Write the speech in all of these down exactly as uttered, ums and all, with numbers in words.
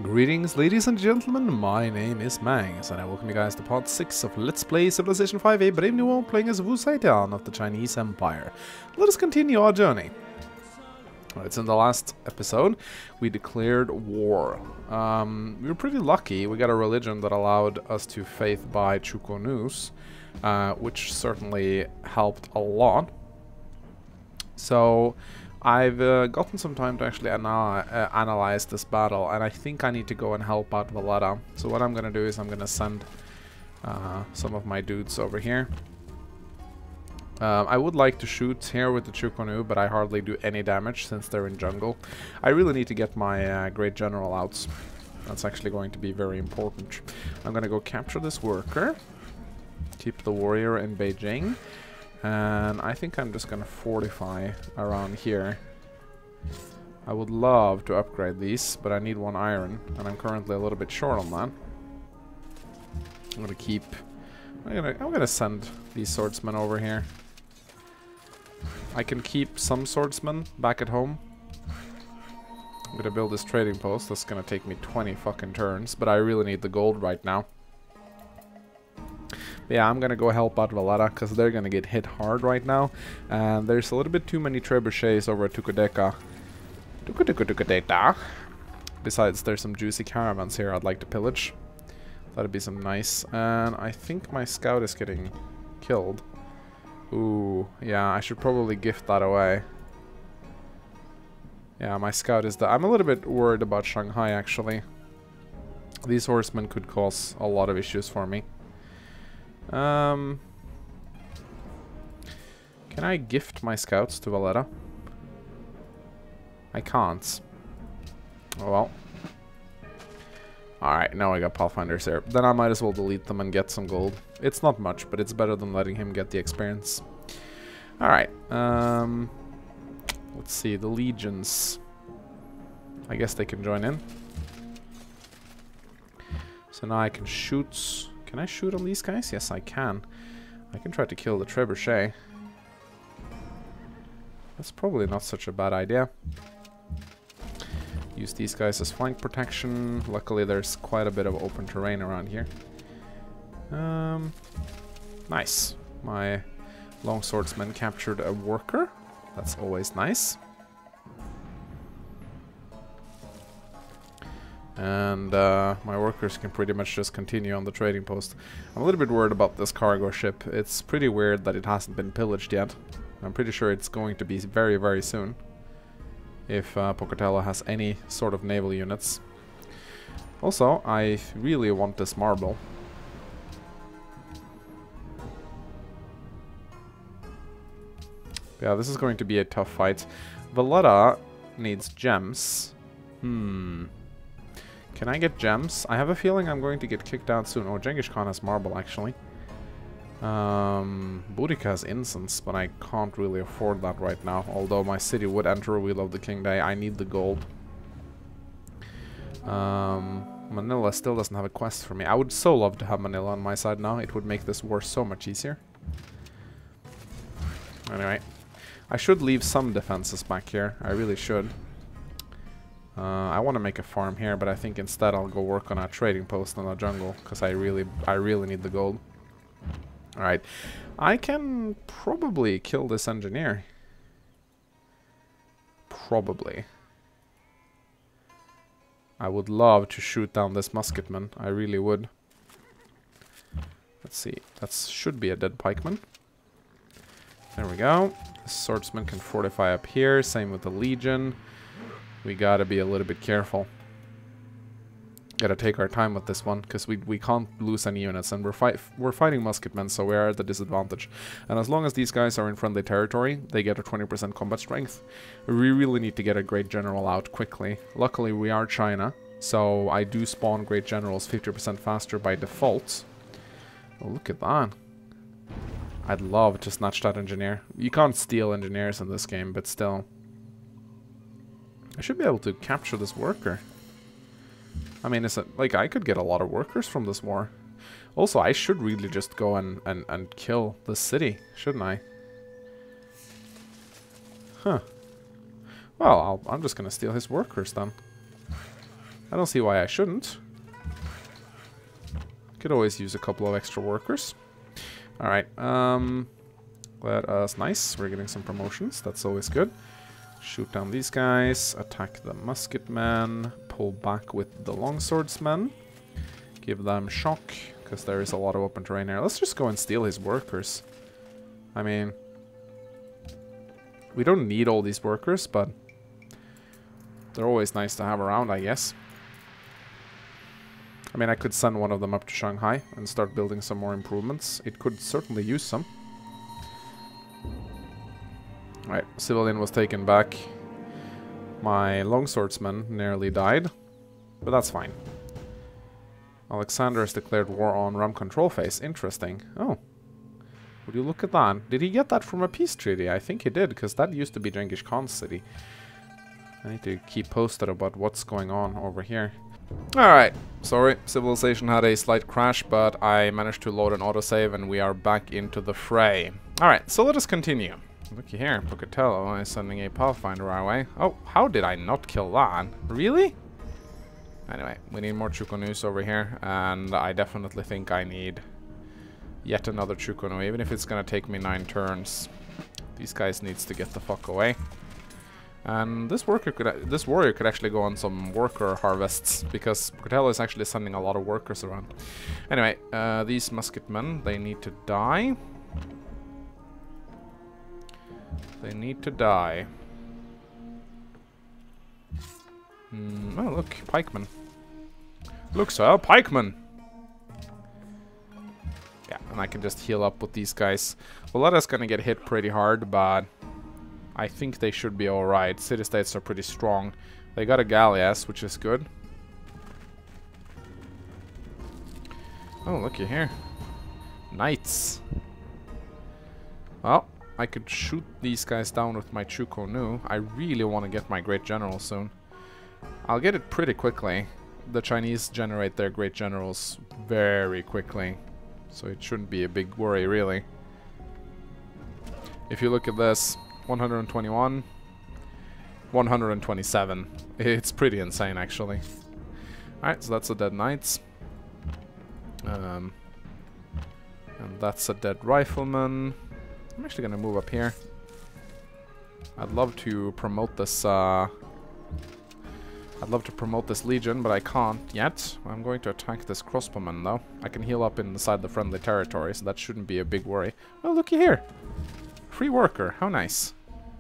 Greetings ladies and gentlemen, my name is Mangs and I welcome you guys to part six of Let's Play Civilization five A Brave New World, playing as Wu Saidian of the Chinese Empire. Let us continue our journey. Alright, so in the last episode we declared war. Um, we were pretty lucky, we got a religion that allowed us to faith by chu-ko-nus, uh, which certainly helped a lot. So I've uh, gotten some time to actually ana uh, analyze this battle, and I think I need to go and help out Valletta. So what I'm going to do is I'm going to send uh, some of my dudes over here. Um, I would like to shoot here with the chu-ko-nu, but I hardly do any damage since they're in jungle. I really need to get my uh, great general out. That's actually going to be very important. I'm going to go capture this worker, keep the warrior in Beijing. And I think I'm just gonna fortify around here. I would love to upgrade these, but I need one iron, and I'm currently a little bit short on that. I'm gonna keep. I'm gonna. I'm gonna send these swordsmen over here. I can keep some swordsmen back at home. I'm gonna build this trading post. That's gonna take me twenty fucking turns, but I really need the gold right now. Yeah, I'm gonna go help out Valletta because they're gonna get hit hard right now, and there's a little bit too many trebuchets over at Tukadeka. Tukadeka. Besides, there's some juicy caravans here I'd like to pillage. That'd be some nice. And I think my scout is getting killed. Ooh, yeah, I should probably gift that away. Yeah, my scout is the. I'm a little bit worried about Shanghai actually. These horsemen could cause a lot of issues for me. Um, can I gift my scouts to Valletta? I can't. Oh well. Alright, now I got Pathfinders there. Then I might as well delete them and get some gold. It's not much, but it's better than letting him get the experience. Alright, um, let's see, the legions. I guess they can join in. So now I can shoot... Can I shoot on these guys? Yes, I can. I can try to kill the trebuchet. That's probably not such a bad idea. Use these guys as flank protection. Luckily, there's quite a bit of open terrain around here. Um, nice. My longswordsman captured a worker. That's always nice. And uh, my workers can pretty much just continue on the trading post. I'm a little bit worried about this cargo ship. It's pretty weird that it hasn't been pillaged yet. I'm pretty sure it's going to be very, very soon. If uh, Pocatello has any sort of naval units. Also, I really want this marble. Yeah, this is going to be a tough fight. Valletta needs gems. Hmm... Can I get gems? I have a feeling I'm going to get kicked out soon. Oh, Genghis Khan has marble, actually. Um, Boudica has incense, but I can't really afford that right now. Although my city would enter a Wheel of the King Day. I need the gold. Um, Manila still doesn't have a quest for me. I would so love to have Manila on my side now. It would make this war so much easier. Anyway. I should leave some defenses back here. I really should. Uh, I want to make a farm here, but I think instead I'll go work on a trading post in the jungle because I really, I really need the gold. All right, I can probably kill this engineer. Probably. I would love to shoot down this musketman. I really would. Let's see. That should be a dead pikeman. There we go. The swordsman can fortify up here. Same with the legion. We gotta be a little bit careful. Gotta take our time with this one, because we we can't lose any units, and we're fight we're fighting musketmen, so we are at the disadvantage. And as long as these guys are in friendly territory, they get a twenty percent combat strength. We really need to get a great general out quickly. Luckily, we are China, so I do spawn great generals fifty percent faster by default. Oh, look at that. I'd love to snatch that engineer. You can't steal engineers in this game, but still. I should be able to capture this worker. I mean, is it like I could get a lot of workers from this war. Also, I should really just go and, and, and kill the city, shouldn't I? Huh. Well, I'll, I'm just gonna steal his workers then. I don't see why I shouldn't. Could always use a couple of extra workers. Alright, um... let us... Nice, we're getting some promotions. That's always good. Shoot down these guys. Attack the musketmen. Pull back with the longswordsmen. Give them shock, because there is a lot of open terrain here. Let's just go and steal his workers. I mean... we don't need all these workers, but... they're always nice to have around, I guess. I mean, I could send one of them up to Shanghai and start building some more improvements. It could certainly use some. Alright, civilian was taken back. My longswordsman nearly died, but that's fine. Alexander has declared war on Rum Control Phase. Interesting. Oh. Would you look at that? Did he get that from a peace treaty? I think he did, because that used to be Genghis Khan's city. I need to keep posted about what's going on over here. Alright, sorry, civilization had a slight crash, but I managed to load an autosave and we are back into the fray. Alright, so let us continue. Looky here, Pocatello is sending a Pathfinder our way. Oh, how did I not kill that? Really? Anyway, we need more chu-ko-nus over here, and I definitely think I need yet another chu-ko-nu, even if it's gonna take me nine turns. These guys needs to get the fuck away. And this worker could, this warrior could actually go on some worker harvests, because Pocatello is actually sending a lot of workers around. Anyway, uh, these musketmen, they need to die. They need to die. Mm, oh, look, pikemen. Look, sir, pikemen! Yeah, and I can just heal up with these guys. Vallada's gonna get hit pretty hard, but I think they should be alright. City-states are pretty strong. They got a galleass, which is good. Oh, looky here. Knights. Well, I could shoot these guys down with my chu-ko-nu. I really want to get my Great General soon. I'll get it pretty quickly. The Chinese generate their Great Generals very quickly, so it shouldn't be a big worry, really. If you look at this, one hundred twenty-one, one hundred twenty-seven. It's pretty insane, actually. Alright, so that's a dead knights. Um, and that's a dead rifleman. I'm actually gonna move up here. I'd love to promote this, uh... I'd love to promote this legion, but I can't yet. I'm going to attack this crossbowman, though. I can heal up inside the friendly territory, so that shouldn't be a big worry. Oh, looky here! Free worker, how nice.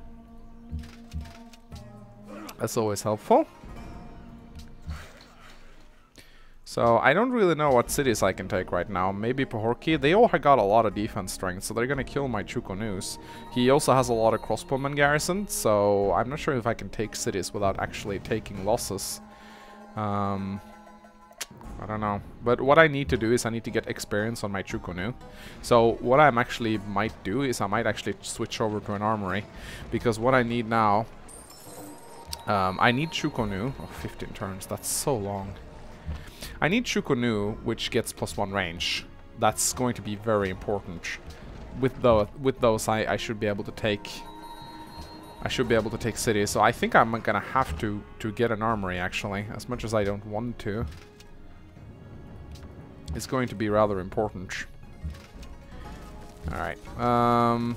That's always helpful. So, I don't really know what cities I can take right now. Maybe Pahorki. They all got a lot of defense strength, so they're gonna kill my chu-ko-nus. He also has a lot of crossbowmen garrisoned, so I'm not sure if I can take cities without actually taking losses. Um, I don't know. But what I need to do is I need to get experience on my chu-ko-nu. So, what I actually might do is I might actually switch over to an armory. Because what I need now... Um, I need chu-ko-nu. Oh, fifteen turns. That's so long. I need chu-ko-nu, which gets plus one range. That's going to be very important. With the with those, I, I should be able to take. I should be able to take cities. So I think I'm gonna have to to get an armory, actually, as much as I don't want to. It's going to be rather important. All right. Um,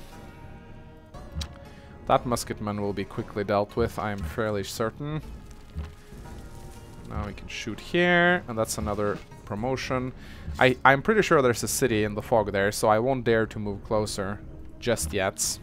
that musketman will be quickly dealt with, I am fairly certain. Now we can shoot here, and that's another promotion. I, I'm pretty sure there's a city in the fog there, so I won't dare to move closer just yet.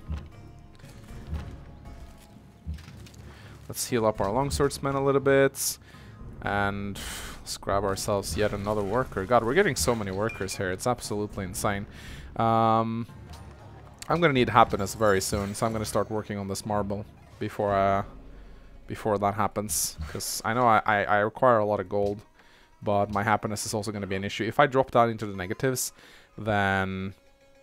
Let's heal up our longswordsmen a little bit, and let's grab ourselves yet another worker. God, we're getting so many workers here, it's absolutely insane. Um, I'm gonna need happiness very soon, so I'm gonna start working on this marble before uh, before that happens, because I know I, I, I require a lot of gold, but my happiness is also going to be an issue. If I drop down into the negatives, then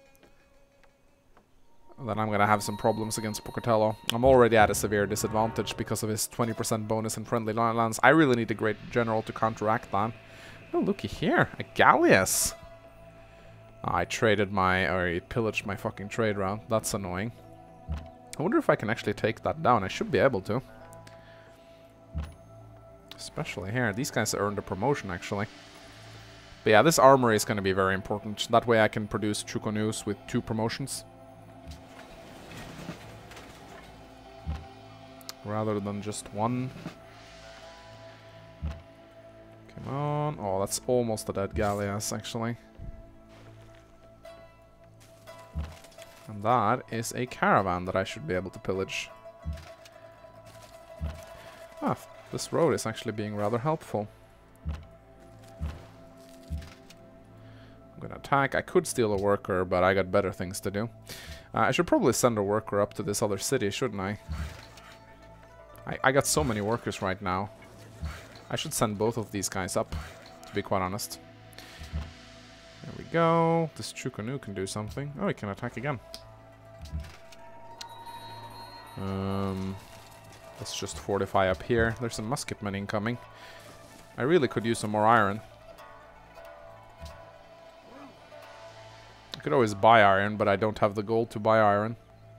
then I'm going to have some problems against Pocatello. I'm already at a severe disadvantage because of his twenty percent bonus in friendly lands. I really need a great general to counteract that. Oh, looky here, a galleass. Oh, I traded my, or he pillaged my fucking trade route. That's annoying. I wonder if I can actually take that down. I should be able to. Especially here. These guys earned a promotion, actually. But yeah, this armory is going to be very important. That way I can produce chu-ko-nus with two promotions. Rather than just one. Come on. Oh, that's almost a dead galleass, actually. And that is a caravan that I should be able to pillage. Ah, this road is actually being rather helpful. I'm gonna attack. I could steal a worker, but I got better things to do. Uh, I should probably send a worker up to this other city, shouldn't I? I? I got so many workers right now. I should send both of these guys up, to be quite honest. There we go. This chu-ko-nu can do something. Oh, he can attack again. Um, let's just fortify up here. There's some musketmen incoming. I really could use some more iron. I could always buy iron, but I don't have the gold to buy iron.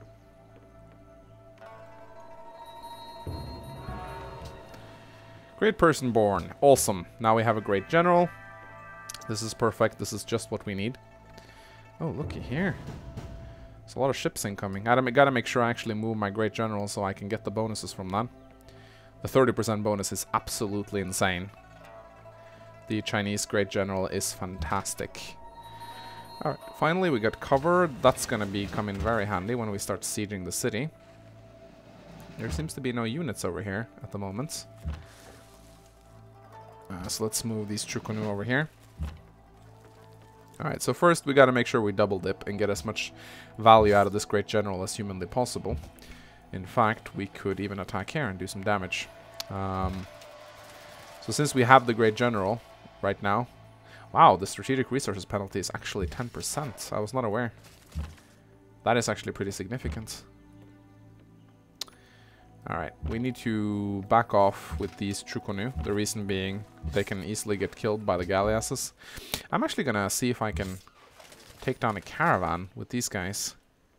Great person born. Awesome. Now we have a great general. This is perfect. This is just what we need. Oh, looky here. There's a lot of ships incoming. I gotta make sure I actually move my great general so I can get the bonuses from that. The thirty percent bonus is absolutely insane. The Chinese great general is fantastic. Alright, finally we got cover. That's gonna be coming very handy when we start sieging the city. There seems to be no units over here at the moment. Uh, so let's move these chu-ko-nu over here. Alright, so first we gotta make sure we double dip and get as much value out of this great general as humanly possible. In fact, we could even attack here and do some damage. Um, so since we have the great general right now... Wow, the strategic resources penalty is actually ten percent. I was not aware. That is actually pretty significant. Alright, we need to back off with these chu-ko-nu. The reason being they can easily get killed by the galleasses. I'm actually gonna see if I can take down a caravan with these guys.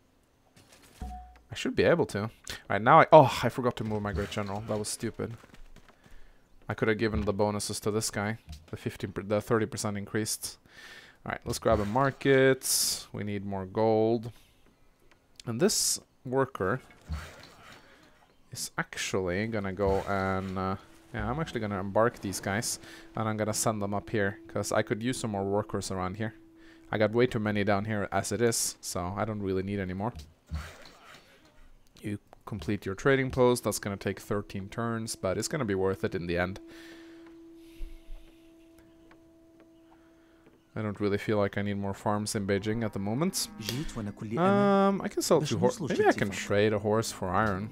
I should be able to. Alright, now I... Oh, I forgot to move my great general. That was stupid. I could have given the bonuses to this guy. The fifteen, the thirty percent increased. Alright, let's grab a market. We need more gold. And this worker is actually gonna go and... Uh, yeah, I'm actually gonna embark these guys. And I'm gonna send them up here. Because I could use some more workers around here. I got way too many down here as it is. So I don't really need any more. You complete your trading post. That's gonna take thirteen turns. But it's gonna be worth it in the end. I don't really feel like I need more farms in Beijing at the moment. Um, I can sell two horses. Maybe I can trade a horse for iron.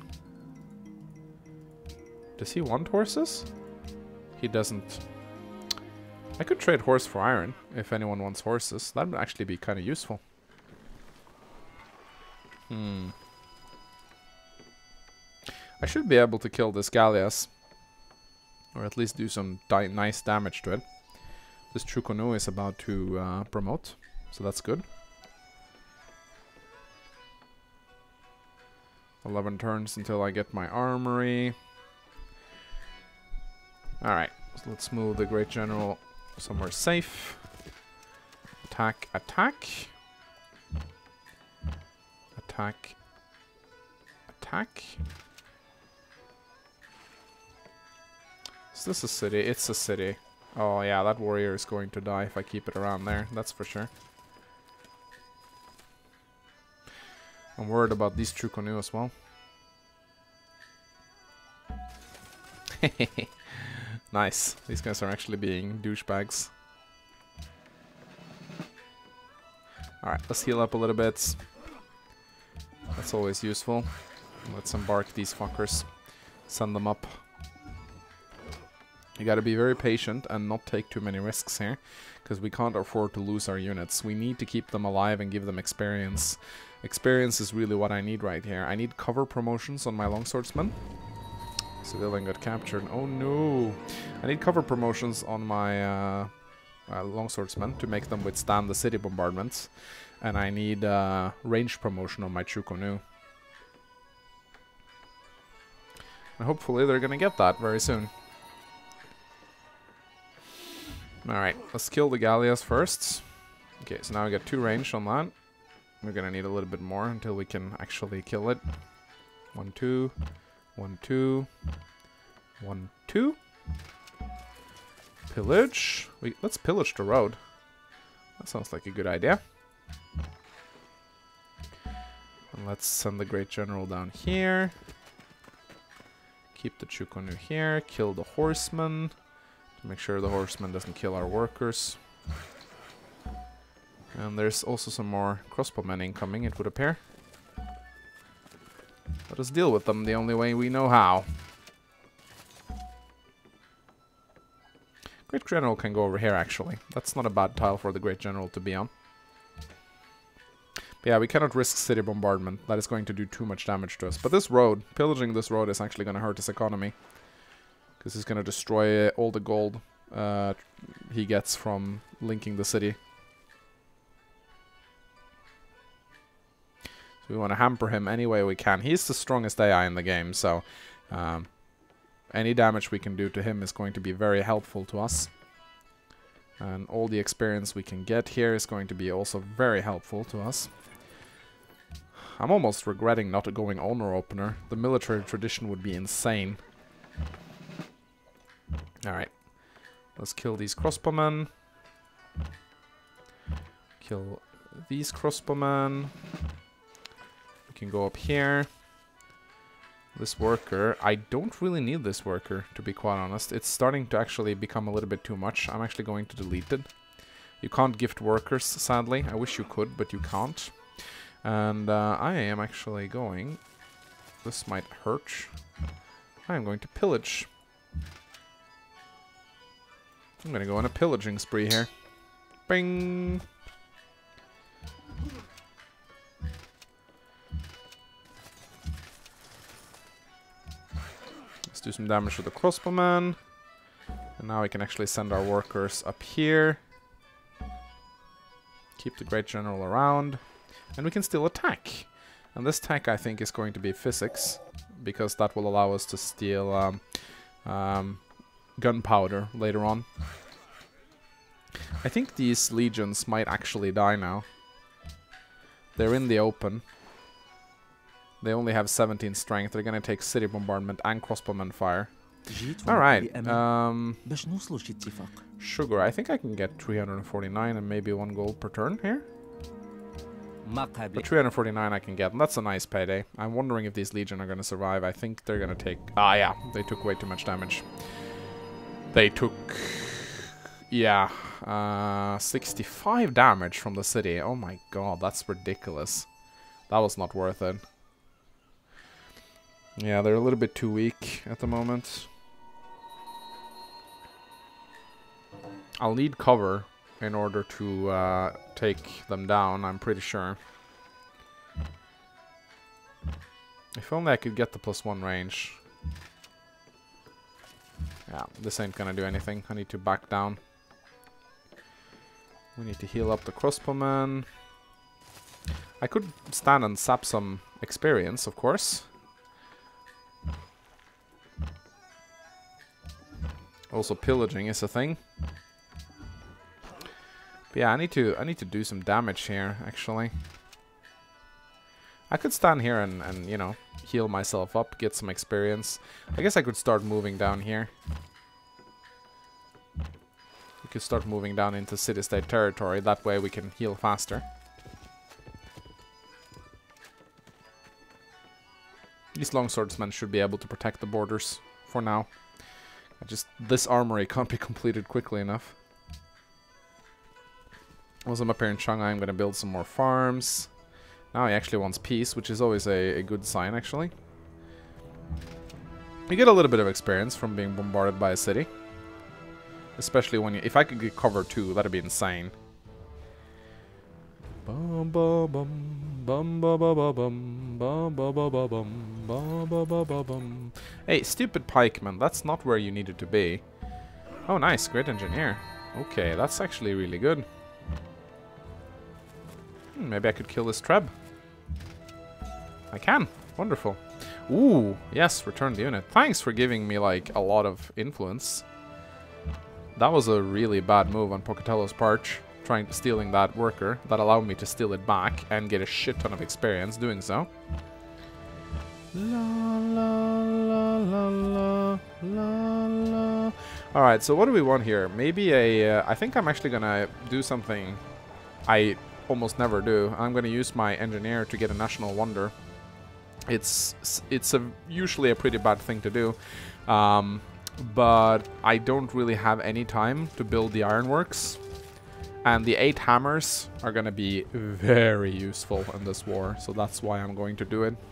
Does he want horses? He doesn't. I could trade horse for iron if anyone wants horses. That would actually be kind of useful. Hmm. I should be able to kill this galleass. Or at least do some di nice damage to it. This chu-ko-nu is about to uh, promote, so that's good. eleven turns until I get my armory. Alright, so let's move the great general somewhere safe. Attack, attack. Attack. Attack. Is this a city? It's a city. Oh yeah, that warrior is going to die if I keep it around there, that's for sure. I'm worried about these chu-ko-nu as well. Nice. These guys are actually being douchebags. Alright, let's heal up a little bit. That's always useful. Let's embark these fuckers. Send them up. You gotta be very patient and not take too many risks here, because we can't afford to lose our units. We need to keep them alive and give them experience. Experience is really what I need right here. I need cover promotions on my longswordsmen. Civilian got captured. Oh no! I need cover promotions on my uh, uh, longswordsmen to make them withstand the city bombardments. And I need uh, range promotion on my chu-ko-nu. And hopefully they're gonna get that very soon. Alright, let's kill the galleas first. Okay, so now we got two range on that. We're gonna need a little bit more until we can actually kill it. One, two. One, two. One, two. Pillage. We, let's pillage the road. That sounds like a good idea. And let's send the Great General down here. Keep the chu-ko-nu here. Kill the horseman. To make sure the horseman doesn't kill our workers. And there's also some more crossbowmen incoming, it would appear. Let us deal with them the only way we know how. Great General can go over here, actually. That's not a bad tile for the Great General to be on. But yeah, we cannot risk city bombardment. That is going to do too much damage to us. But this road, pillaging this road is actually going to hurt his economy. Because it's going to destroy all the gold uh, he gets from linking the city. So we want to hamper him any way we can. He's the strongest A I in the game, so um, any damage we can do to him is going to be very helpful to us. And all the experience we can get here is going to be also very helpful to us. I'm almost regretting not going owner opener. The military tradition would be insane. Alright. Let's kill these crossbowmen. Kill these crossbowmen. We can go up here. This worker, I don't really need this worker, to be quite honest. It's starting to actually become a little bit too much. I'm actually going to delete it. You can't gift workers, sadly. I wish you could, but you can't. And uh, I am actually going... This might hurt. I am going to pillage. I'm going to go on a pillaging spree here. Bing! Let's do some damage to the crossbowman. And now we can actually send our workers up here. Keep the Great General around. And we can still attack. And this attack, I think, is going to be physics. Because that will allow us to steal um, um, gunpowder later on. I think these legions might actually die now. They're in the open. They only have seventeen strength. They're gonna take city bombardment and crossbowman fire. Alright. Um, sugar. I think I can get three hundred forty-nine and maybe one gold per turn here. But three hundred forty-nine I can get, and that's a nice payday. I'm wondering if these legion are gonna survive. I think they're gonna take... Ah, yeah. They took way too much damage. They took... Yeah. Uh, sixty-five damage from the city. Oh my god, that's ridiculous. That was not worth it. Yeah, they're a little bit too weak at the moment. I'll need cover in order to uh, take them down, I'm pretty sure. If only I could get the plus one range. Yeah, this ain't gonna do anything. I need to back down. We need to heal up the crossbowman. I could stand and sap some experience, of course. Also, pillaging is a thing. But yeah, I need to I need to do some damage here, actually. I could stand here and, and, you know, heal myself up, get some experience. I guess I could start moving down here. We could start moving down into city-state territory. That way we can heal faster. These longswordsmen should be able to protect the borders for now. I just this armory can't be completed quickly enough. Once I'm up here in Shanghai, I'm going to build some more farms. Now he actually wants peace, which is always a, a good sign, actually. You get a little bit of experience from being bombarded by a city. Especially when you... If I could get cover too, that'd be insane. Bum bum bum bum bum bum bum bum bum bum bum bum bum bum. Hey, stupid pikeman, that's not where you needed to be. Oh, nice, great engineer. Okay, that's actually really good. Hmm, maybe I could kill this Treb. I can. Wonderful. Ooh, yes, return the unit. Thanks for giving me, like, a lot of influence. That was a really bad move on Pocatello's part, trying to stealing that worker. That allowed me to steal it back and get a shit ton of experience doing so. La la la la la la la. Alright, so what do we want here? Maybe a... Uh, I think I'm actually gonna do something I almost never do. I'm gonna use my engineer to get a national wonder. It's it's a, usually a pretty bad thing to do. Um, but I don't really have any time to build the ironworks. And the eight hammers are gonna be very useful in this war. So that's why I'm going to do it.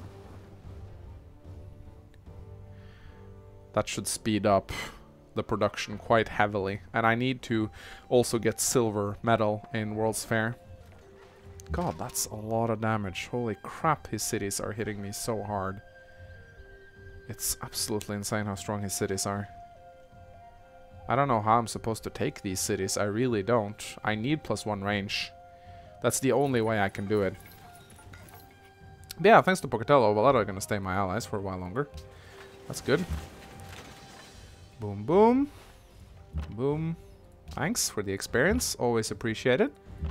That should speed up the production quite heavily. And I need to also get silver medal in World's Fair. God, that's a lot of damage. Holy crap, his cities are hitting me so hard. It's absolutely insane how strong his cities are. I don't know how I'm supposed to take these cities. I really don't. I need plus one range. That's the only way I can do it. But yeah, thanks to Pocatello, Valletta are going to stay my allies for a while longer. That's good. Boom, boom. Boom. Thanks for the experience. Always appreciated.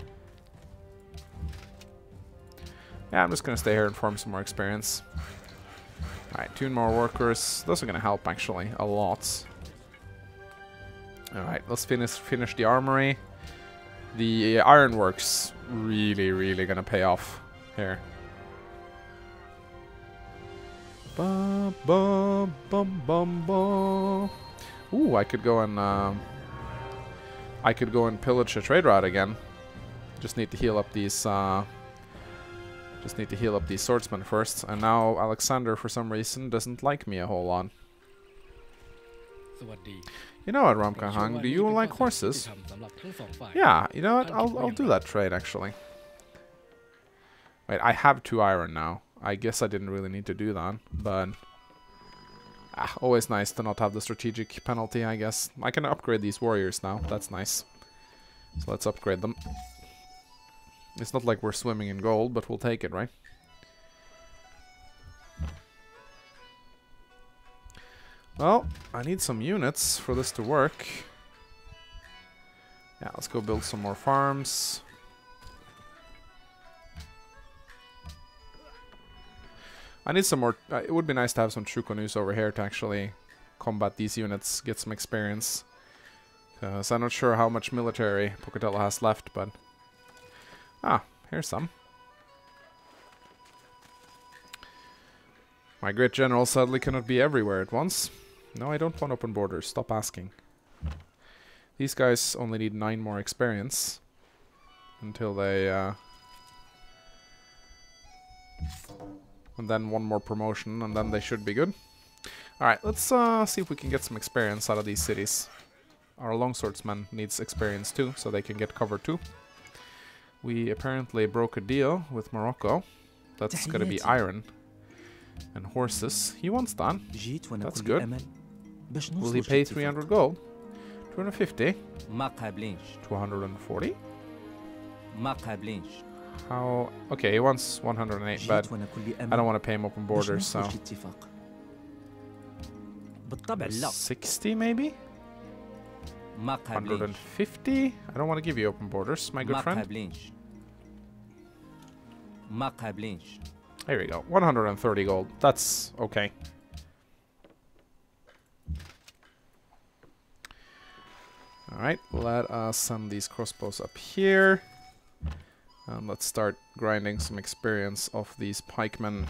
Yeah, I'm just going to stay here and farm some more experience. Alright, two more workers. Those are going to help, actually, a lot. Alright, let's finish finish the armory. The ironworks really, really going to pay off here. Bum, bum, bum, bum, bum. Ooh, I could go and uh, I could go and pillage a trade route again. Just need to heal up these. Uh, just need to heal up these swordsmen first. And now Alexander, for some reason, doesn't like me a whole lot. You know what, Ramkahang? Do you like horses? Yeah, you know what? I'll I'll do that trade actually. Wait, I have two iron now. I guess I didn't really need to do that, but ah, always nice to not have the strategic penalty, I guess. I can upgrade these warriors now. That's nice. So let's upgrade them. It's not like we're swimming in gold, but we'll take it, right? Well, I need some units for this to work. Yeah, let's go build some more farms. I need some more... Uh, it would be nice to have some chu-ko-nus over here to actually combat these units, get some experience. Because I'm not sure how much military Pocatello has left, but... Ah, here's some. My great general sadly cannot be everywhere at once. No, I don't want open borders. Stop asking. These guys only need nine more experience. Until they... Uh, and then one more promotion, and then they should be good. Alright, let's uh, see if we can get some experience out of these cities. Our longswordsman needs experience too, so they can get cover too. We apparently broke a deal with Morocco. That's gonna be iron and horses. He wants that. That's good. Will he pay three hundred gold? two hundred fifty? two hundred forty? How? Okay, he wants one hundred eight, but I don't want to pay him open borders, so... sixty maybe? one hundred fifty? I don't want to give you open borders, my good friend. There we go. one hundred thirty gold. That's okay. Alright, let us send these crossbows up here. And let's start grinding some experience off these pikemen.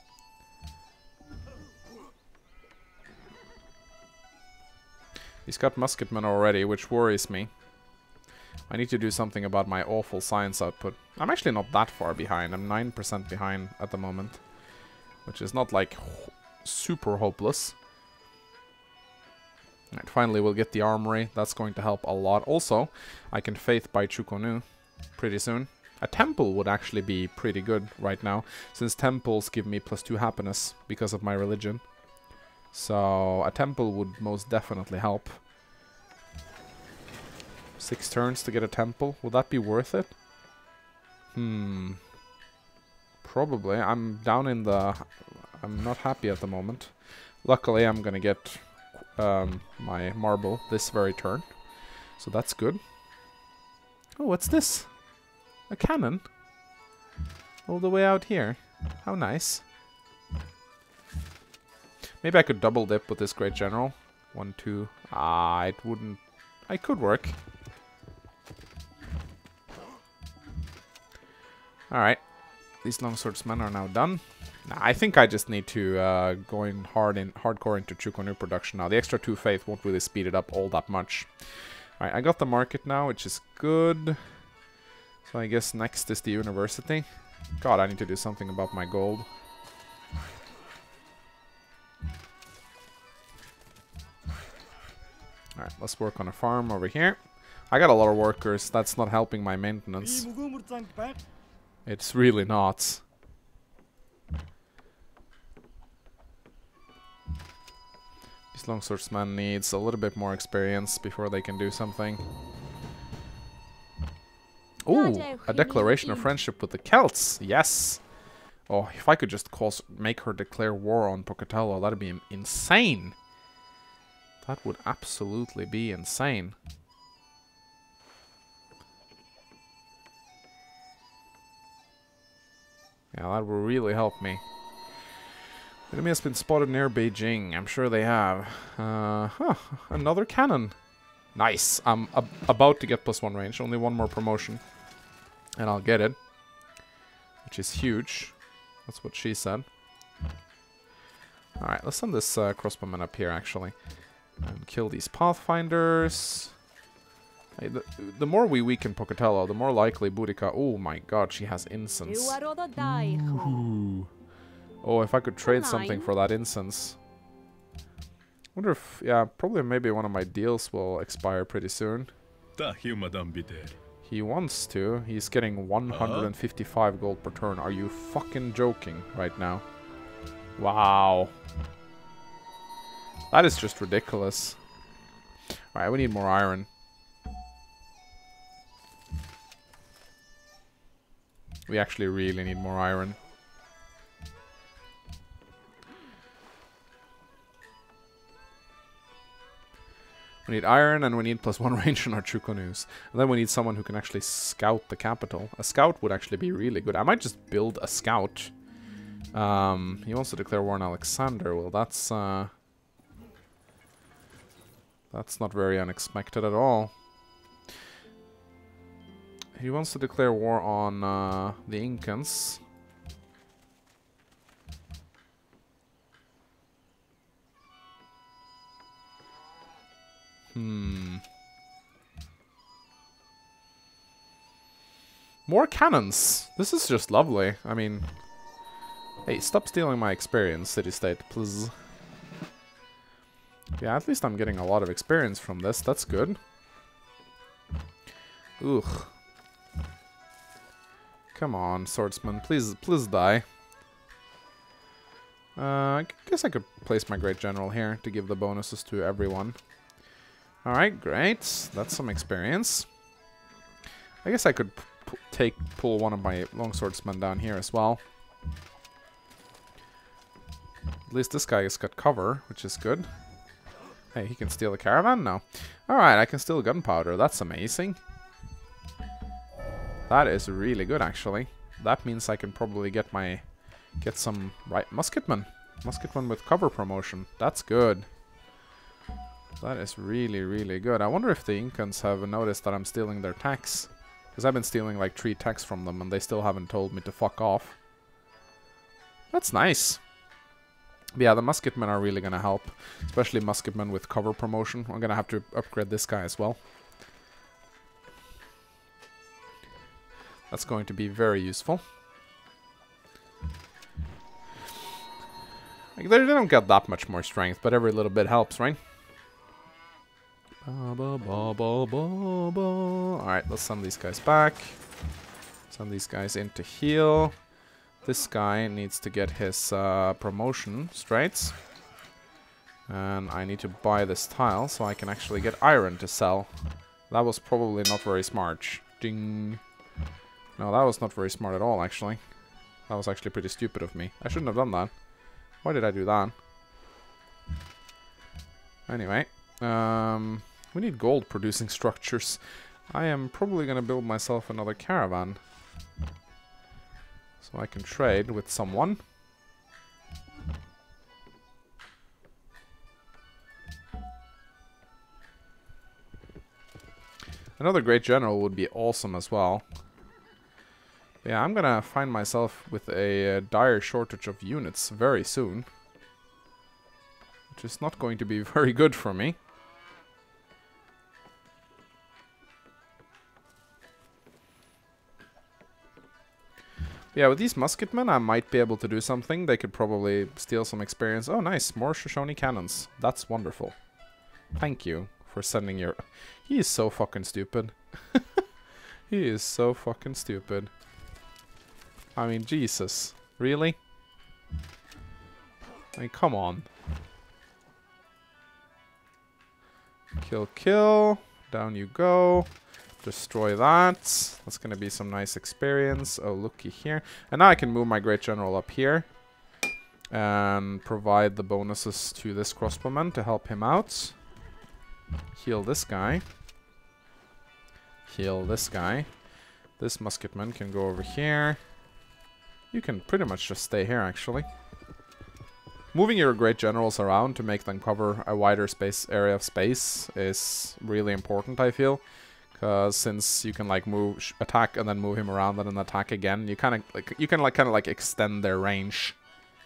He's got musketmen already, which worries me. I need to do something about my awful science output. I'm actually not that far behind. I'm nine percent behind at the moment. Which is not like ho- super hopeless. Alright, finally we'll get the armory. That's going to help a lot. Also, I can faith by chu-ko-nu pretty soon. A temple would actually be pretty good right now, since temples give me plus two happiness because of my religion. So a temple would most definitely help. Six turns to get a temple. Will that be worth it? Hmm. Probably. I'm down in the... I'm not happy at the moment. Luckily, I'm gonna get um, my marble this very turn. So that's good. Oh, what's this? A cannon? All the way out here. How nice. Maybe I could double dip with this Great General. One, two. Ah, it wouldn't... I could work. Alright. These longswordsmen are now done. Nah, I think I just need to uh, go in hard in hardcore into chu-ko-nu production now. The extra two faith won't really speed it up all that much. Alright, I got the market now, which is good. So I guess next is the university. God, I need to do something about my gold. Alright, let's work on a farm over here. I got a lot of workers. That's not helping my maintenance. It's really not. These longswordsmen needs a little bit more experience before they can do something. Ooh, a declaration of friendship with the Celts. Yes. Oh, if I could just cause make her declare war on Pocatello, that'd be insane. That would absolutely be insane. Yeah, that would really help me. Enemy has been spotted near Beijing. I'm sure they have. Uh, huh, another cannon. Nice. I'm ab about to get plus one range. Only one more promotion. And I'll get it. Which is huge. That's what she said. Alright, let's send this uh, crossbowman up here, actually. And kill these pathfinders. Hey, the, the more we weaken Pocatello, the more likely Boudica... Oh my god, she has incense. Ooh. Oh, if I could trade something for that incense. Wonder if... Yeah, probably maybe one of my deals will expire pretty soon. He wants to. He's getting one hundred fifty-five gold per turn. Are you fucking joking right now? Wow. That is just ridiculous. Alright, we need more iron. We actually really need more iron. We need iron and we need plus one range on our chu-ko-nus. And then we need someone who can actually scout the capital. A scout would actually be really good. I might just build a scout. Um, he wants to declare war on Alexander. Well, that's... Uh, that's not very unexpected at all. He wants to declare war on uh, the Incans. Hmm. More cannons. This is just lovely. I mean... Hey, stop stealing my experience, city-state, please. Yeah, at least I'm getting a lot of experience from this. That's good. Ugh. Come on, swordsman. Please, please die. Uh, I guess I could place my Great General here to give the bonuses to everyone. Alright, great. That's some experience. I guess I could p take pull one of my longswordsmen down here as well. At least this guy has got cover, which is good. Hey, he can steal a caravan? No. Alright, I can steal gunpowder. That's amazing. That is really good, actually. That means I can probably get my... Get some... Right, musketmen. Musketmen with cover promotion. That's good. That is really, really good. I wonder if the Incans have noticed that I'm stealing their tax. Because I've been stealing like three tax from them and they still haven't told me to fuck off. That's nice. But yeah, the musketmen are really gonna help. Especially musketmen with cover promotion. I'm gonna have to upgrade this guy as well. That's going to be very useful. Like, they don't get that much more strength, but every little bit helps, right? Ba, ba, ba, ba, ba, ba. Alright, let's send these guys back. Send these guys in to heal. This guy needs to get his uh, promotion straight. And I need to buy this tile so I can actually get iron to sell. That was probably not very smart. Ding. No, that was not very smart at all, actually. That was actually pretty stupid of me. I shouldn't have done that. Why did I do that? Anyway, um, we need gold producing structures. I am probably going to build myself another caravan. So I can trade with someone. Another great general would be awesome as well. Yeah, I'm gonna find myself with a uh, dire shortage of units very soon. Which is not going to be very good for me. Yeah, with these musketmen I might be able to do something. They could probably steal some experience. Oh nice, more Shoshone cannons. That's wonderful. Thank you for sending your... He is so fucking stupid. He is so fucking stupid. I mean, Jesus. Really? I mean, come on. Kill, kill. Down you go. Destroy that. That's gonna be some nice experience. Oh, looky here. And now I can move my Great General up here. And provide the bonuses to this crossbowman to help him out. Heal this guy. Heal this guy. This musketman can go over here. You can pretty much just stay here, actually. Moving your great generals around to make them cover a wider space area of space is really important, I feel. Because since you can like move, sh attack, and then move him around, and then attack again, you kind of like you can like kind of like extend their range.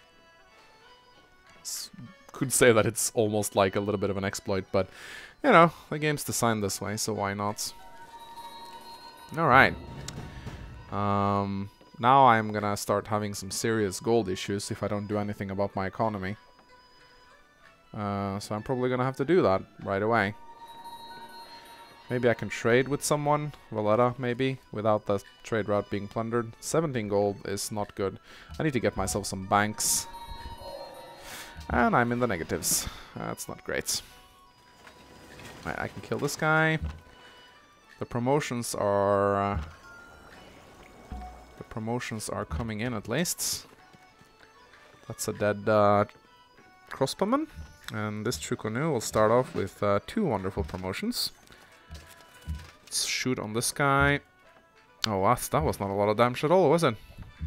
S could say that it's almost like a little bit of an exploit, but you know the game's designed this way, so why not? All right. Um. Now I'm gonna start having some serious gold issues if I don't do anything about my economy. Uh, so I'm probably gonna have to do that right away. Maybe I can trade with someone. Valletta, maybe, without the trade route being plundered. seventeen gold is not good. I need to get myself some banks. And I'm in the negatives. That's not great. I, I can kill this guy. The promotions are... Uh, The promotions are coming in at least. That's a dead uh, crossbowman. And this chu-ko-nu will start off with uh, two wonderful promotions. Let's shoot on this guy. Oh, that, that was not a lot of damage at all, was it?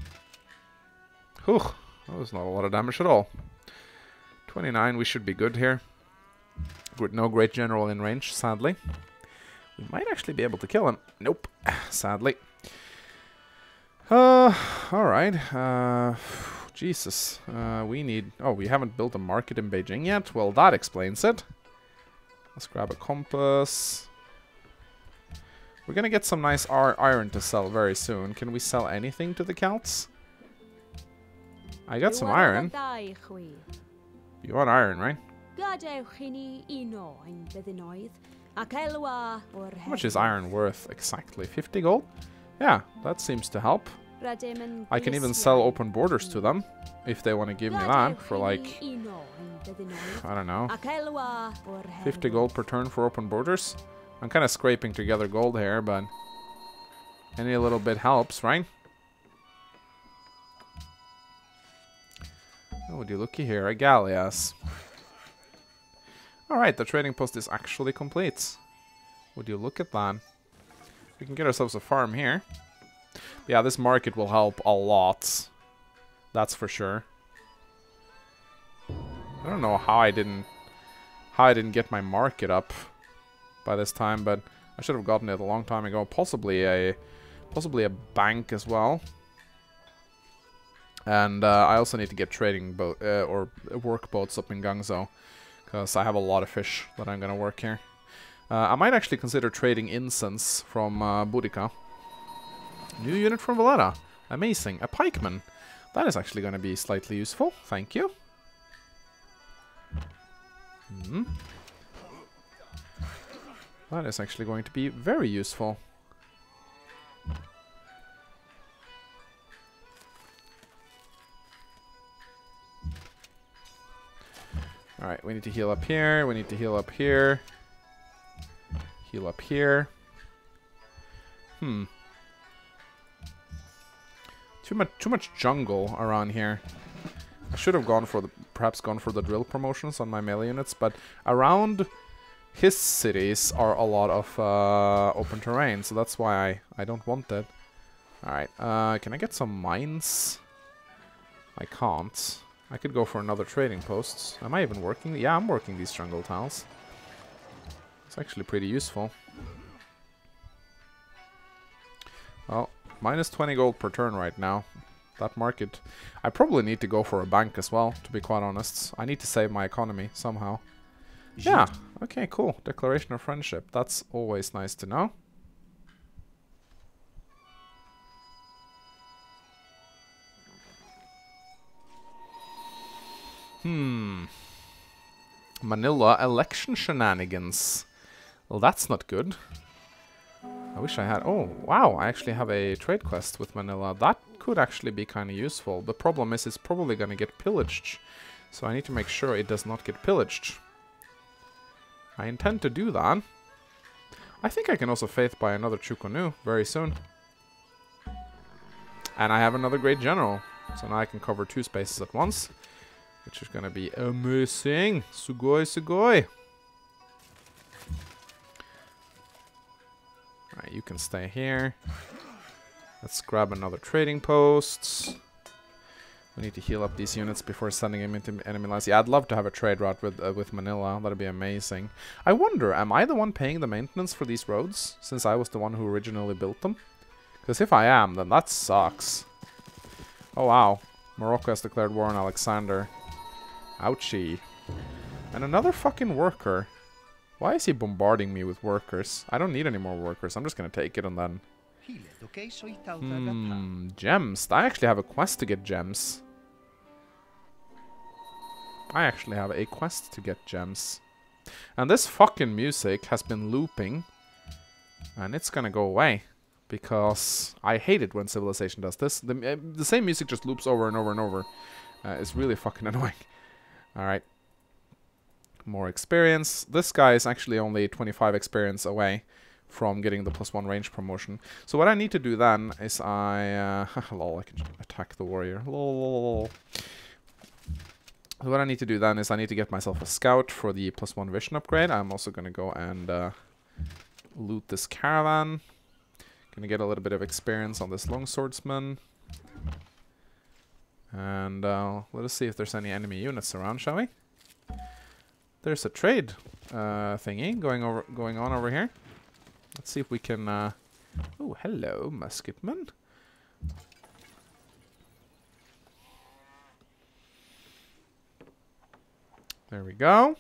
Whew, that was not a lot of damage at all. twenty-nine, we should be good here. With no great general in range, sadly. We might actually be able to kill him. Nope, sadly. Uh, alright. Uh, Jesus. Uh, we need... Oh, we haven't built a market in Beijing yet? Well, that explains it. Let's grab a compass. We're gonna get some nice iron to sell very soon. Can we sell anything to the Celts? I got some iron. You want iron, right? How much is iron worth exactly? fifty gold? Yeah, that seems to help. I can even sell open borders to them, if they want to give me that, for like, I don't know, fifty gold per turn for open borders. I'm kind of scraping together gold here, but any little bit helps, right? Oh, would you looky here, a galleass. Alright, the trading post is actually complete. Would you look at that? We can get ourselves a farm here. Yeah, this market will help a lot. That's for sure. I don't know how I didn't how I didn't get my market up by this time, but I should have gotten it a long time ago. Possibly a possibly a bank as well. And uh, I also need to get trading boat uh, or work boats up in Guangzhou, because I have a lot of fish that I'm gonna work here. Uh, I might actually consider trading incense from uh, Boudica. New unit from Valletta. Amazing. A pikeman. That is actually going to be slightly useful. Thank you. Mm. That is actually going to be very useful. Alright, we need to heal up here. We need to heal up here. Heal up here. Hmm. Too much, too much jungle around here. I should have gone for the perhaps gone for the drill promotions on my melee units, but around his cities are a lot of uh, open terrain, so that's why I I don't want that. All right, uh, can I get some mines? I can't. I could go for another trading post. Am I even working? Yeah, I'm working these jungle tiles. It's actually pretty useful. Well, minus twenty gold per turn right now. That market. I probably need to go for a bank as well, to be quite honest. I need to save my economy somehow. Yeah, okay, cool. Declaration of friendship. That's always nice to know. Hmm. Manila election shenanigans. Well, that's not good. I wish I had... Oh, wow, I actually have a trade quest with Manila. That could actually be kind of useful. The problem is it's probably going to get pillaged. So I need to make sure it does not get pillaged. I intend to do that. I think I can also faith buy another chu-ko-nu very soon. And I have another great general. So now I can cover two spaces at once. Which is going to be amazing. Sugoi, sugoi. Alright, you can stay here. Let's grab another trading post. We need to heal up these units before sending them into enemy lines. Yeah, I'd love to have a trade route with uh, with Manila. That'd be amazing. I wonder, am I the one paying the maintenance for these roads? Since I was the one who originally built them? Because if I am, then that sucks. Oh wow. Morocco has declared war on Alexander. Ouchie. And another fucking worker. Why is he bombarding me with workers? I don't need any more workers. I'm just gonna take it and then... Hmm, gems. I actually have a quest to get gems. I actually have a quest to get gems. And this fucking music has been looping. And it's gonna go away. Because I hate it when Civilization does this. The, uh, the same music just loops over and over and over. Uh, it's really fucking annoying. Alright. More experience. This guy is actually only twenty-five experience away from getting the plus one range promotion. So what I need to do then is I... Uh, lol, I can attack the warrior. Lol. What I need to do then is I need to get myself a scout for the plus one vision upgrade. I'm also going to go and uh, loot this caravan. Gonna get a little bit of experience on this longswordsman. And uh, let us see if there's any enemy units around, shall we? There's a trade uh, thingy going over, going on over here. Let's see if we can... Uh... Oh, hello, musketman. There we go.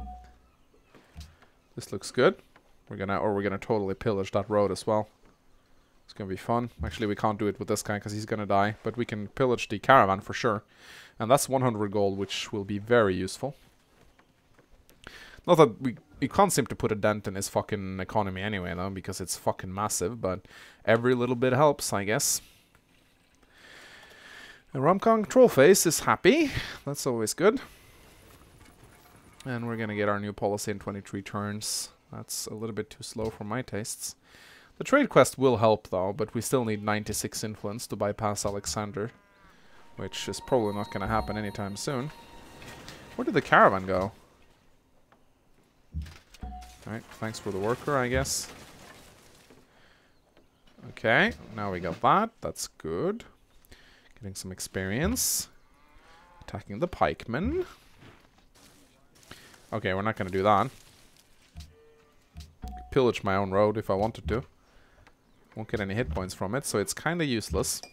This looks good. We're gonna, or we're gonna totally pillage that road as well. It's gonna be fun. Actually, we can't do it with this guy because he's gonna die. But we can pillage the caravan for sure. And that's one hundred gold, which will be very useful. Not that we, we can't seem to put a dent in his fucking economy anyway, though, because it's fucking massive. But every little bit helps, I guess. And Ramkong Trollface is happy. That's always good. And we're gonna get our new policy in twenty-three turns. That's a little bit too slow for my tastes. The trade quest will help, though, but we still need ninety-six influence to bypass Alexander. Which is probably not gonna happen anytime soon. Where did the caravan go? Alright, thanks for the worker, I guess. Okay, now we got that. That's good. Getting some experience. Attacking the pikemen. Okay, we're not gonna do that. Pillage my own road if I wanted to. Won't get any hit points from it, so it's kinda useless.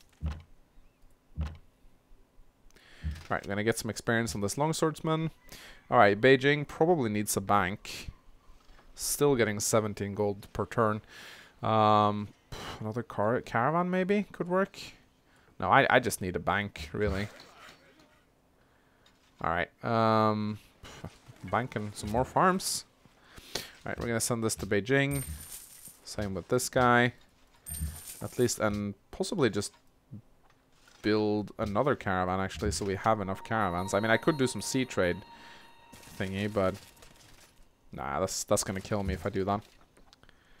Alright, I'm gonna get some experience on this longswordsman. Alright, Beijing probably needs a bank. Still getting seventeen gold per turn. Um, another car caravan maybe could work. No, I, I just need a bank, really. Alright, um, bank and some more farms. Alright, we're gonna send this to Beijing. Same with this guy. At least, and possibly just build another caravan, actually, so we have enough caravans. I mean, I could do some sea trade thingy, but... Nah, that's, that's gonna kill me if I do that.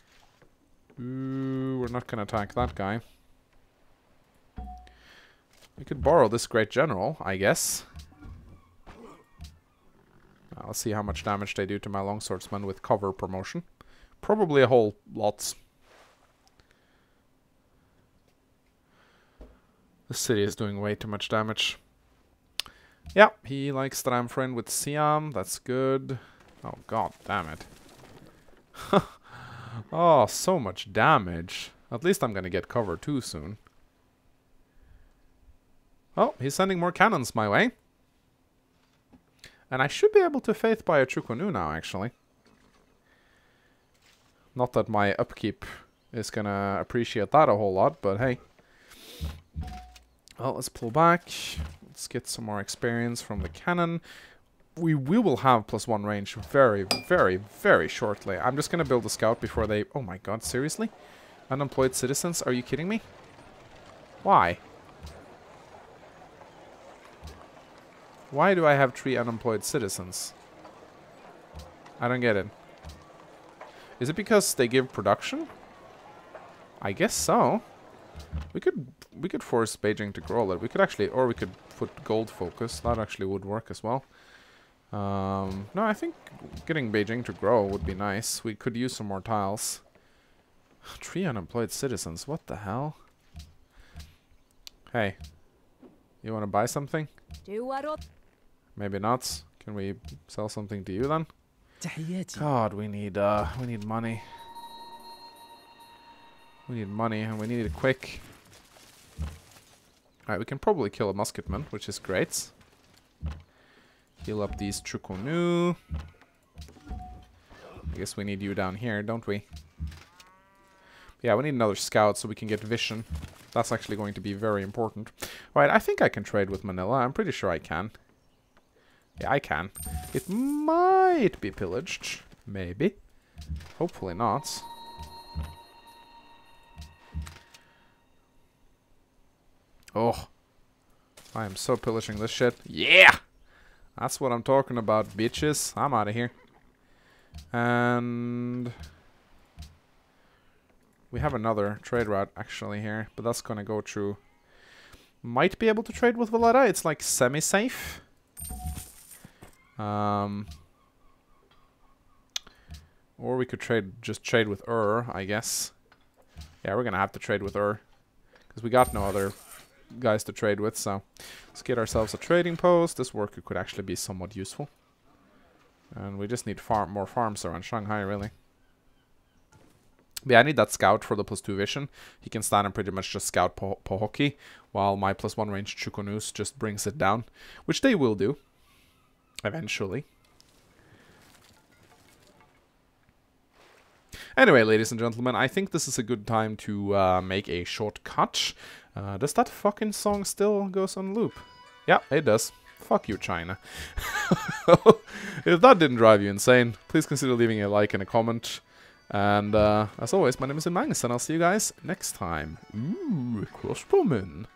Ooh, we're not gonna attack that guy. We could borrow this Great General, I guess. I'll see how much damage they do to my longswordsman with cover promotion. Probably a whole lot. The city is doing way too much damage. Yeah, he likes that I'm friend with Siam. That's good. Oh, god damn it. Oh, so much damage. At least I'm gonna get cover too soon. Oh, he's sending more cannons my way. And I should be able to faith buy a chu-ko-nu now, actually. Not that my upkeep is gonna appreciate that a whole lot, but hey. Well, let's pull back. Let's get some more experience from the cannon. We, we will have plus one range very, very, very shortly. I'm just gonna build a scout before they... Oh my god, seriously? Unemployed citizens? Are you kidding me? Why? Why do I have three unemployed citizens? I don't get it. Is it because they give production? I guess so. We could we could force Beijing to grow it. We could actually, or we could put gold focus. That actually would work as well. Um, no, I think getting Beijing to grow would be nice. We could use some more tiles. Three unemployed citizens. What the hell? Hey, you want to buy something? Maybe not. Can we sell something to you then? God, we need uh, we need money. We need money, and we need it quick. Alright, we can probably kill a musketman, which is great. Heal up these chu-ko-nu. I guess we need you down here, don't we? Yeah, we need another scout so we can get vision. That's actually going to be very important. Alright, I think I can trade with Manila. I'm pretty sure I can. Yeah, I can. It might be pillaged. Maybe. Hopefully not. Oh. I am so pillaging this shit. Yeah! That's what I'm talking about, bitches. I'm out of here. And... we have another trade route, actually, here. But that's gonna go through... Might be able to trade with Valletta. It's, like, semi-safe. Um... Or we could trade, just trade with Ur, I guess. Yeah, we're gonna have to trade with Ur. Because we got no other guys to trade with, so... Let's get ourselves a trading post. This worker could actually be somewhat useful. And we just need farm more farms around Shanghai, really. But yeah, I need that scout for the plus two vision. He can stand and pretty much just scout po Pohoki, while my plus one range chu-ko-nus just brings it down. Which they will do. Eventually. Anyway, ladies and gentlemen, I think this is a good time to uh, make a short cut. Uh, does that fucking song still goes on loop? Yeah, it does. Fuck you, China. If that didn't drive you insane, please consider leaving a like and a comment. And uh, as always, my name is Magnus, and I'll see you guys next time. Ooh, crossbowmen.